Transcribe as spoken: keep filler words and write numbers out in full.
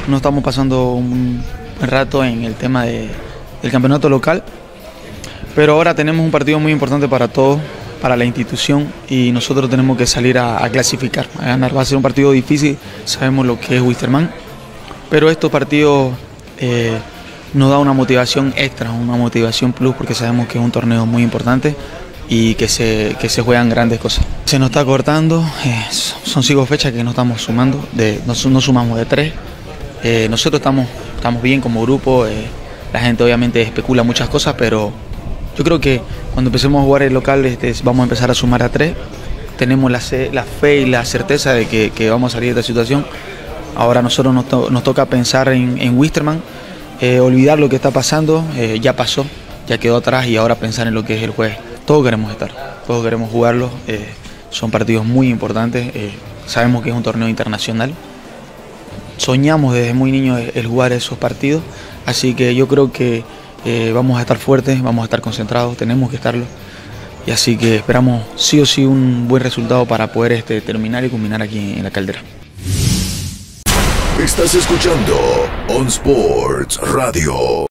no estamos pasando un buen rato en el tema de, del campeonato local, pero ahora tenemos un partido muy importante para todos, para la institución, y nosotros tenemos que salir a, a clasificar, a ganar. Va a ser un partido difícil, sabemos lo que es Wilstermann, pero estos partidos eh, nos da una motivación extra, una motivación plus, porque sabemos que es un torneo muy importante y que se, que se juegan grandes cosas. Se nos está cortando, eh, son cinco fechas que no estamos sumando, de, no, no sumamos de tres. Eh, nosotros estamos, estamos bien como grupo, eh, la gente obviamente especula muchas cosas, pero yo creo que cuando empecemos a jugar el local este, vamos a empezar a sumar a tres. Tenemos la, la fe y la certeza de que, que vamos a salir de esta situación. Ahora a nosotros nos, to, nos toca pensar en, en Wilstermann, eh, olvidar lo que está pasando, eh, ya pasó, ya quedó atrás, y ahora pensar en lo que es el jueves. Todos queremos estar, todos queremos jugarlo, eh, son partidos muy importantes, eh, sabemos que es un torneo internacional. Soñamos desde muy niños el jugar esos partidos, así que yo creo que eh, vamos a estar fuertes, vamos a estar concentrados, tenemos que estarlo, y así que esperamos sí o sí un buen resultado para poder este, terminar y culminar aquí en, en la Caldera. Estás escuchando On Sports Radio.